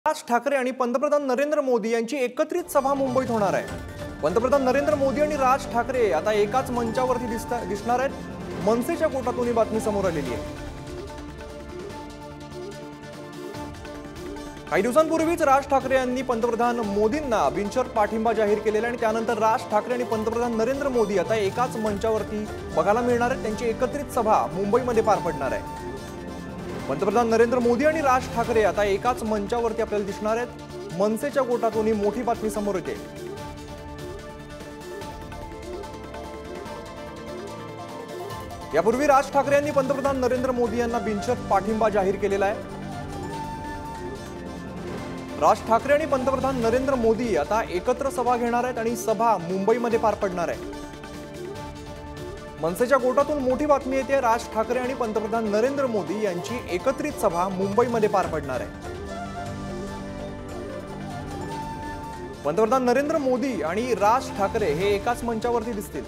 राज ठाकरे आणि पंतप्रधान नरेंद्र मोदी यांची एकत्रित सभा मुंबईत होणार आहे। पंतप्रधान नरेंद्र मोदी आणि राज ठाकरे आता एकाच मंचावरती दिसणार आहेत। मनसेच्या कोटातून ही बातमी समोर आलेली आहे। काही दिवसांपूर्वीच राज ठाकरे यांनी पंतप्रधान मोदींना बिनशर्त पाठिंबा जाहीर केलेला आणि त्यानंतर राज ठाकरे आणि पंतप्रधान नरेंद्र मोदी आता एकाच मंचावरती बघायला मिळणार आहेत। त्यांची एकत्रित सभा मुंबईमध्ये पार पडणार आहे। पंतप्रधान नरेंद्र मोदी आणि राज ठाकरे आता एकाच मंचावरती आपल्याला दिसणार आहेत। मनसेच्या कोटातून ही मोठी बातमी समोर येते। यापूर्वी राज ठाकरे यांनी पंतप्रधान नरेंद्र मोदी यांना बिनशर्त पाठिंबा जाहीर केलेला आहे। राज ठाकरे आणि पंतप्रधान नरेंद्र मोदी आता एकत्र सभा घेणार आहेत आणि सभा मुंबईमध्ये पार पडणार आहे। मनसेच्या कोटातून मोठी बातमी येते। राज ठाकरे आणि पंतप्रधान नरेंद्र मोदी यांची एकत्रित सभा मुंबईमध्ये पार पडणार आहे। पंतप्रधान नरेंद्र मोदी आणि राज ठाकरे हे एकाच मंचावरती दिसतील।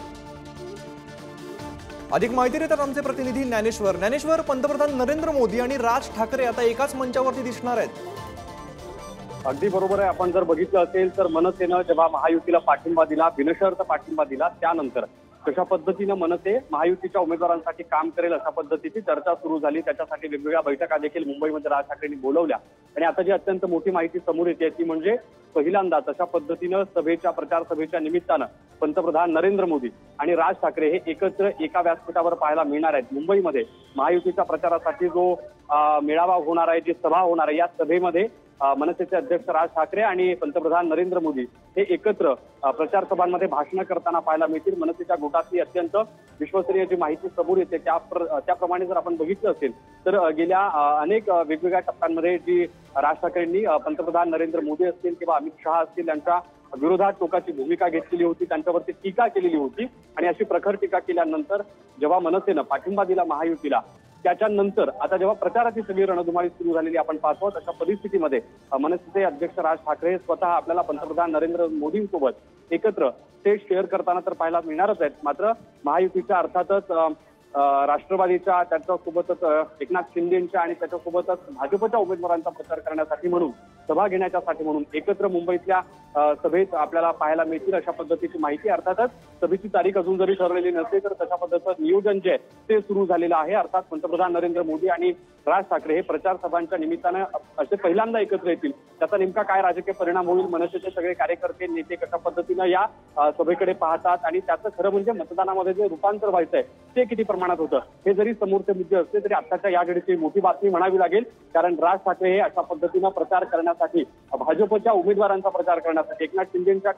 अधिक माहिती देतात आमचे प्रतिनिधी ज्ञानेश्वर। पंतप्रधान नरेंद्र मोदी आणि राज ठाकरे आता एकाच मंचावरती दिसणार आहेत। अगदी बरोबर आहे। आपण जर बघितलं असेल तर मनसेनं जेव्हा महायुतीला पाठिंबा दिला, बिनशर्त पाठिंबा दिला, त्यानंतर कशा पद्धतीने मनसे महायुतीच्या उमेदवारांसाठी काम करेल अशा पद्धतीची चर्चा सुरू झाली। त्याच्यासाठी वेगवेगळ्या बैठका देखील मुंबईमध्ये राज ठाकरेंनी बोलवल्या आणि आता जी अत्यंत मोठी माहिती समोर येते ती म्हणजे पहिल्यांदाच अशा पद्धतीनं प्रचार सभेच्या निमित्तानं पंतप्रधान नरेंद्र मोदी आणि राज ठाकरे हे एकत्र एका व्यासपीठावर पाहायला मिळणार आहेत। मुंबईमध्ये महायुतीच्या प्रचारासाठी जो मेळावा होणार आहे, जी सभा होणार आहे, या सभेमध्ये मनसेचे अध्यक्ष राज ठाकरे आणि पंतप्रधान नरेंद्र मोदी हे एकत्र प्रचार सभांमध्ये भाषण करताना पाहायला मिळतील। मनसेच्या गोटातली अत्यंत विश्वसनीय जी माहिती समोर येते त्याप्रमाणे जर आपण बघितलं असेल तर गेल्या अनेक वेगवेगळ्या टप्प्यांमध्ये जी राज ठाकरेंनी पंतप्रधान नरेंद्र मोदी असतील किंवा अमित शहा असतील यांच्या विरोधात टोकाची भूमिका घेतलेली होती, त्यांच्यावरती टीका केलेली होती आणि अशी प्रखर टीका केल्यानंतर जेव्हा मनसेनं पाठिंबा दिला महायुतीला, त्याच्यानंतर आता जेव्हा प्रचाराची सगळी रणधुमाळी सुरू झालेली आपण पाहतो, अशा परिस्थितीमध्ये मनसेचे अध्यक्ष राज ठाकरे स्वतः आपल्याला पंतप्रधान नरेंद्र मोदींसोबत एकत्र स्टेज शेअर करताना तर पाहायला मिळणारच आहेत। मात्र महायुतीच्या अर्थातच राष्ट्रवादीच्या, त्याच्यासोबतच एकनाथ शिंदेच्या आणि त्याच्यासोबतच भाजपच्या उमेदवारांचा प्रचार करण्यासाठी म्हणून, सभा घेण्यासाठी म्हणून एकत्र मुंबईतल्या सभेत आपल्याला पाहायला मिळतील अशा पद्धतीची माहिती। अर्थातच सभेची तारीख अजून जरी ठरलेली नसली तर तशा पद्धतीचं नियोजन जे आहे ते सुरू झालेलं आहे। अर्थात पंतप्रधान नरेंद्र मोदी आणि राज ठाकरे हे प्रचार सभांच्या निमित्तानं असे पहिल्यांदा एकत्र येतील। त्याचा नेमका काय राजकीय परिणाम होईल, मनसेचे सगळे कार्यकर्ते, नेते कशा पद्धतीनं या सभेकडे पाहतात आणि त्याचं खरं म्हणजे मतदानामध्ये जे रूपांतर व्हायचंय ते किती प्रमाणात होतं हे जरी समोरचे मुद्दे असले तरी आताच्या या घडीची मोठी बातमी म्हणावी लागेल। कारण राज ठाकरे हे अशा पद्धतीनं प्रचार करण्यासाठी, भाजपच्या उमेदवारांचा प्रचार करण्यासाठी, एकनाथ शिंदेच्या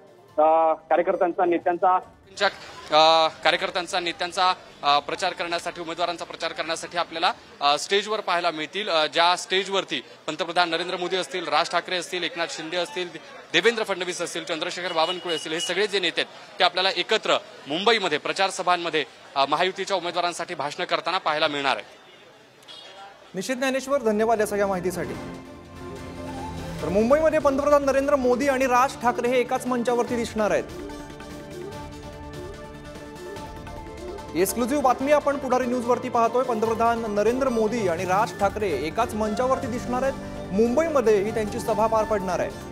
नेत्यांचा प्रचार करण्यासाठी, उमेदवारांचा प्रचार करण्यासाठी आपल्याला स्टेजवर पाहायला मिळतील। ज्या स्टेजवरती पंतप्रधान नरेंद्र मोदी असतील, राज ठाकरे असतील, एकनाथ शिंदे असतील, देवेंद्र फडणवीस असतील, चंद्रशेखर बावनकुळे असतील, हे सगळे जे नेते आहेत ते आपल्याला एकत्र मुंबईमध्ये प्रचार सभांमध्ये महायुतीच्या उमेदवारांसाठी भाषण करताना पाहायला मिळणार आहे। निश्चित ज्ञानेश्वर, धन्यवाद या सगळ्या माहितीसाठी। तर मुंबईमध्ये पंतप्रधान नरेंद्र मोदी आणि राज ठाकरे हे एकाच मंचावरती दिसणार आहेत। एक्सक्लुझिव्ह बातमी आपण पुढारी न्यूजवरती पाहतोय। पंतप्रधान नरेंद्र मोदी आणि राज ठाकरे एकाच मंचावरती दिसणार आहेत। मुंबईमध्ये ही त्यांची सभा पार पडणार आहे।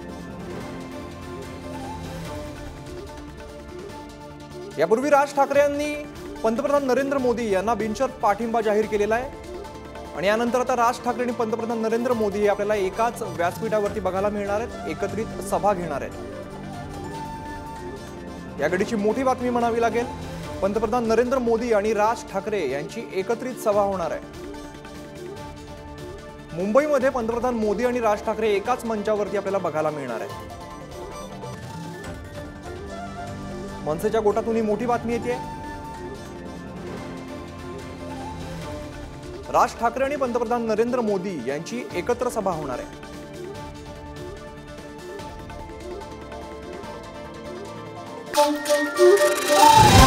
यापूर्वी राज ठाकरे यांनी पंतप्रधान नरेंद्र मोदी यांना बिनशर्त पाठिंबा जाहीर केलेला आहे आणि यानंतर आता राज ठाकरे आणि पंतप्रधान नरेंद्र मोदी हे आपल्याला एकाच व्यासपीठावरती बघायला मिळणार आहेत, एकत्रित सभा घेणार आहेत। या घडीची मोठी बातमी म्हणावी लागेल। पंतप्रधान नरेंद्र मोदी आणि राज ठाकरे यांची एकत्रित सभा होणार आहे। मुंबईमध्ये पंतप्रधान मोदी आणि राज ठाकरे एकाच मंचावरती आपल्याला बघायला मिळणार आहे। मनसेच्या कोटातून ही मोठी बातमी येते। राज ठाकरे आणि पंतप्रधान नरेंद्र मोदी यांची एकत्र सभा होणार आहे।